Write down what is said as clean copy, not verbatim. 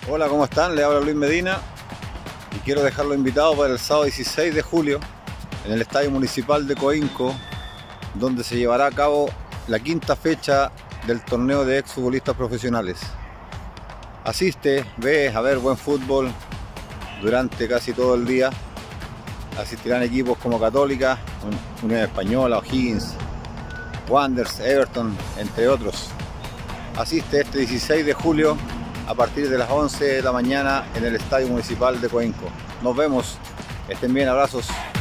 Hola, ¿cómo están? Le habla Luis Medina y quiero dejarlo invitado para el sábado 16 de julio en el Estadio Municipal de Coinco, donde se llevará a cabo la quinta fecha del torneo de exfutbolistas profesionales. Asiste, ve a ver buen fútbol durante casi todo el día. Asistirán equipos como Católica, Unión Española, O'Higgins, Wanderers, Everton, entre otros. Asiste este 16 de julio a partir de las 11 de la mañana en el Estadio Municipal de Coinco. Nos vemos, estén bien, abrazos.